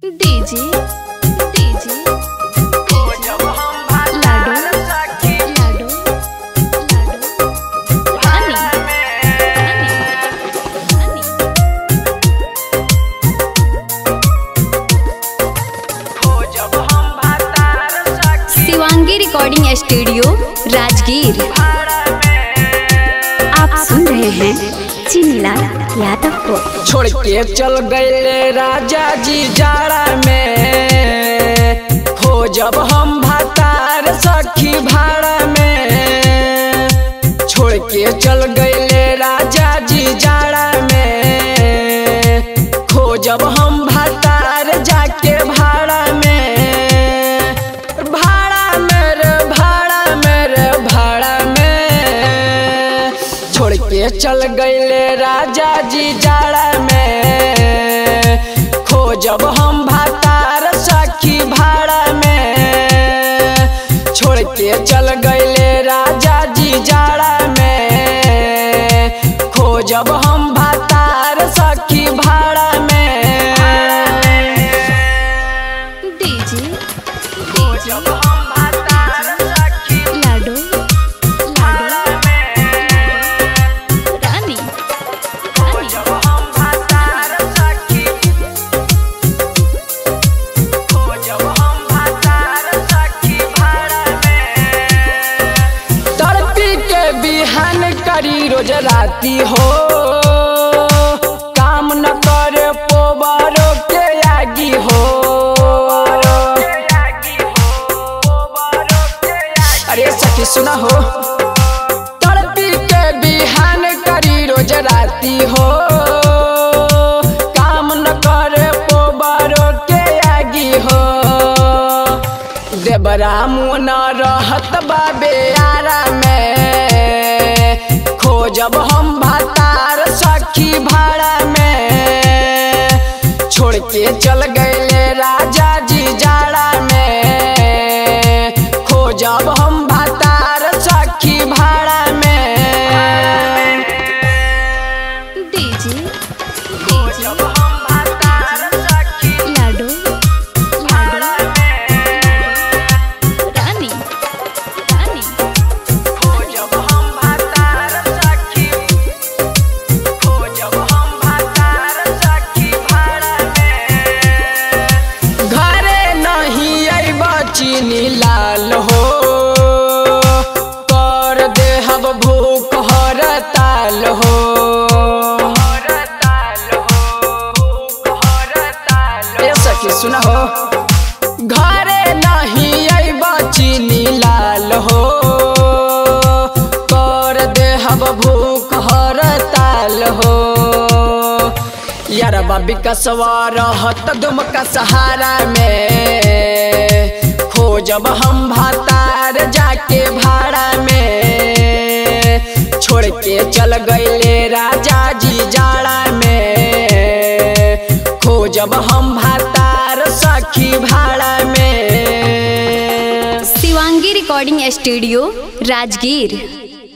DJ DJ Lado Lado Lado Rani Rani Shivangi recording studio Rajgir. आप सुन रहे हैं चिन्नीलाल यादव को। छोड़ के चल गए राजा जी जाड़ा में, हो जब हम भातार सखी भाड़ा में। छोड़ के चल गए राजा जी जाड़ा में, हो जब हम भातार जाके भाड़ा में। भाड़ा मेरे भाड़ा मेरे भाड़ा में। छोड़ के चल गए राजा जी जाड़ा में, खो जब हम भातार सखी भाड़ा में। छोड़ के चल गए राजा जी जाड़ा में, खो जब हम भातार सखी भाड़ा में। डीजे डीजे लाडो लाडो रानी तड़पी के बिहान करी रोज राती हो, काम न करे पोबारो के आगी हो। अरे सखी सुना हो, तड़पी के बिहान करी रोज राती हो, काम न करे पोबारो के आगी हो। देवरा मुन रहत बाबे यारा में, खो जब हम भातार सखी भाड़ा में। छोड़ के चल गए राजा जी जाड़ा में, खो जब हम भातार सखी भाड़ा में। डीजे डीजे लाडो लाडो रानी रानी घरे नहीं अइबा चीनी लाल हो, कर देहब भूख हड़ताल हो। ए सखी सुना हो, घरे नहीं अइबा चीनी लाल हो, कर देहब भूख हड़ताल हो। यार बाबी का सवार हत दुम का सहारा में, खो जब हम भातार जाके भाड़ा में। छोड़ के चल गए राजा जी जाड़ा में, खो जब हम भातार सखी भाड़ा में। Shivangi recording studio Rajgir.